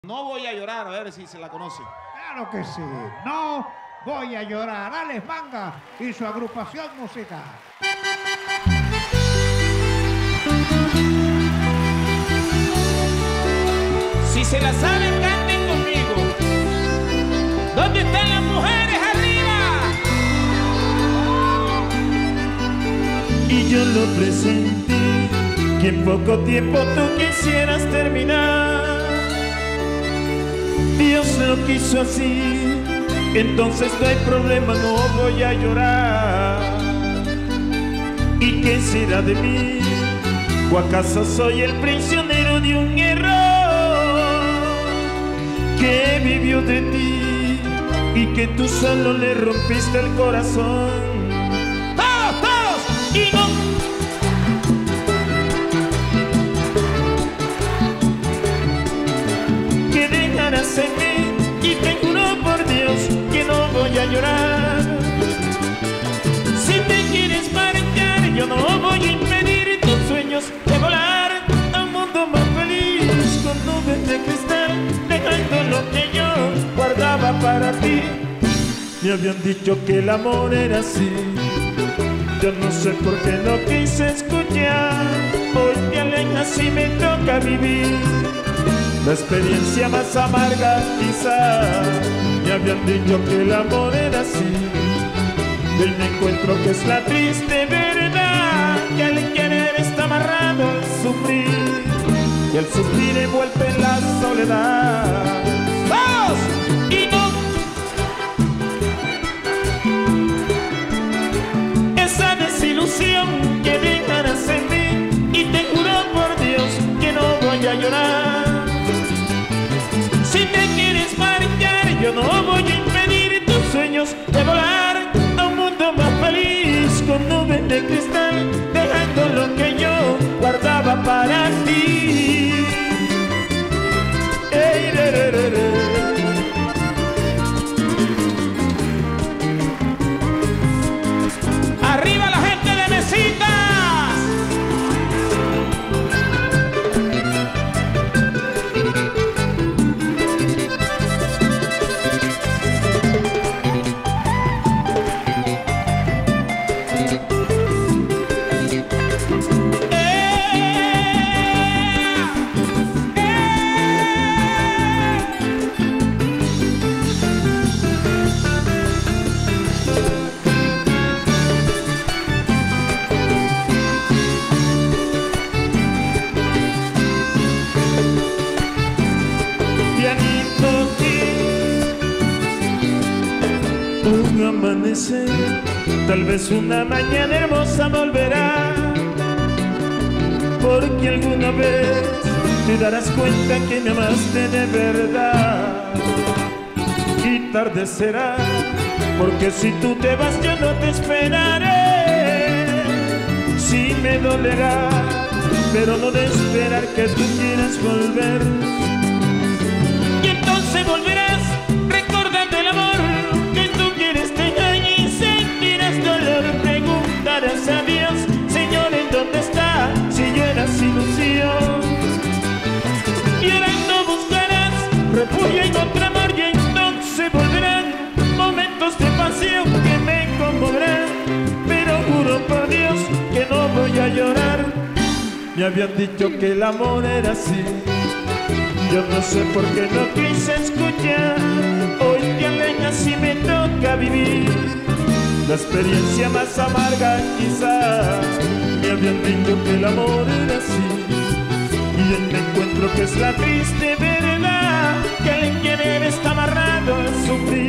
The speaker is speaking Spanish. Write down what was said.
No voy a llorar, a ver si se la conoce. Claro que sí. No voy a llorar. Alex Manga y su agrupación musical. Si se la saben, canten conmigo. ¿Dónde están las mujeres arriba? Y yo lo presentí, que en poco tiempo tú quisieras terminar. Dios lo quiso así, entonces no hay problema, no voy a llorar. ¿Y qué será de mí? ¿O acaso soy el prisionero de un error que vivió de ti y que tú solo le rompiste el corazón? ¡Todos! ¡Y no! Que dejarás en mí y te juro por Dios que no voy a llorar. Si te quieres marchar, yo no voy a impedir tus sueños de volar a un mundo más feliz con nubes de cristal, dejando lo que yo guardaba para ti. Me habían dicho que el amor era así, yo no sé por qué no quise escuchar. Hoy te alejas y me toca vivir la experiencia más amarga quizá. Me habían dicho que el amor era así, y hoy me encuentro que es la triste verdad, que al querer está amarrado al sufrir, y el sufrir envuelve en la soledad. ¡Todos! ¡Y no! Esa desilusión que dejarás en mí, y te juro por Dios que no voy a llorar. Si te quieres marchar, yo no voy a impedir tus sueños de volar a un mundo más feliz con nubes de cristal, dejando lo que yo guardaba para ti. Ey, re, re, re, re. ¡Arriba la gente de Mesitas! Un amanecer, tal vez una mañana hermosa volverá, porque alguna vez te darás cuenta que me amaste de verdad. Y tarde será, porque si tú te vas yo no te esperaré. Sí me dolerá, pero no de esperar que tú quieras volver. Y entonces volverás recordando el amor que tú quieres tener y sentirás dolor. Preguntarás a Dios, Señor, ¿en dónde está? Si yo era sin ilusión. Llorando buscarás refugio en otro amor, y entonces volverán momentos de pasión que me conmoverán. Pero juro por Dios que no voy a llorar. Me habían dicho que el amor era así, yo no sé por qué no quise escuchar. Hoy te alejas y me toca vivir la experiencia más amarga quizás. Me habían dicho que el amor era así, y hoy me encuentro que es la triste verdad, que al querer está amarrado al sufrir,